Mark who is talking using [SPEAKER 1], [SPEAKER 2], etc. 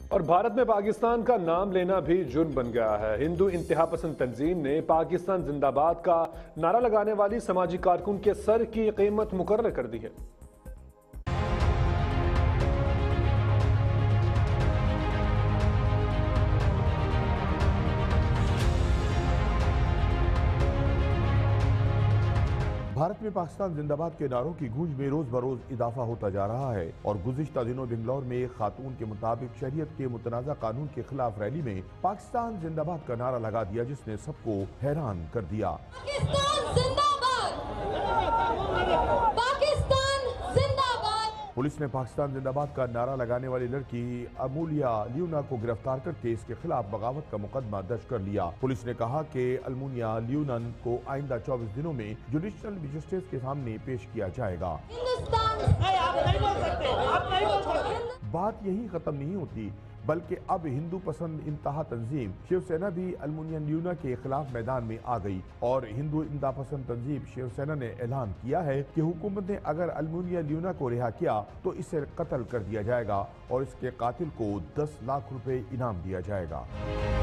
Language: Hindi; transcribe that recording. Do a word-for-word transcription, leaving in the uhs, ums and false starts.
[SPEAKER 1] और भारत में पाकिस्तान का नाम लेना भी जुर्म बन गया है। हिंदू इंतहा पसंद तंजीम ने पाकिस्तान जिंदाबाद का नारा लगाने वाली समाजी कारकुन के सर की कीमत मुकर्रर कर दी है।
[SPEAKER 2] भारत में पाकिस्तान जिंदाबाद के नारों की गूंज में रोज बरोज इजाफा होता जा रहा है और गुज़िश्ता दिनों बेंगलौर में एक खातून के मुताबिक शरीयत के मुतनाज़ा कानून के खिलाफ रैली में पाकिस्तान जिंदाबाद का नारा लगा दिया, जिसने सबको हैरान कर दिया।
[SPEAKER 3] पाकिस्तान जिंदाबाद, पाकिस्तान जिंदाबाद।
[SPEAKER 2] पुलिस ने पाकिस्तान जिंदाबाद का नारा लगाने वाली लड़की अमूलिया ल्यूना को गिरफ्तार करके इसके खिलाफ बगावत का मुकदमा दर्ज कर लिया। पुलिस ने कहा कि अल्मुनिया ल्यूनन को आइंदा चौबीस दिनों में जुडिशल मजिस्ट्रेट के सामने पेश किया जाएगा। बात यही खत्म नहीं होती, बल्कि अब हिंदू पसंद इंतहा तंजीम शिवसेना भी अल्मुनिया ल्यूना के खिलाफ मैदान में आ गई और हिंदू इंतहा पसंद तंजीम शिवसेना ने ऐलान किया है कि हुकूमत ने अगर अल्मुनिया ल्यूना को रिहा किया तो इसे कत्ल कर दिया जाएगा और इसके कातिल को दस लाख रुपए इनाम दिया जाएगा।